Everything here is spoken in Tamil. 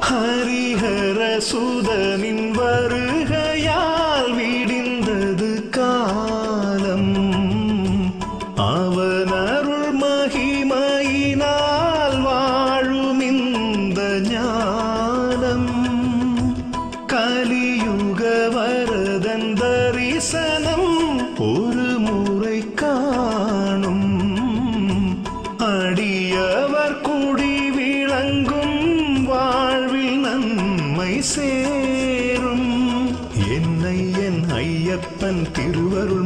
ஹரிஹர சுதனின் வருகையால் விடிந்தது காலம். அவன் அருள் மகிமையினால் வாழும் இந்த ஞானம். கலியுக வரதன் தரிசனம் ஒரு முறை காணும். அடியவர் குடி விளங்கும் வாழ்வில் நன்மை சேரும். என்னை என் ஐயப்பன் திருவருள்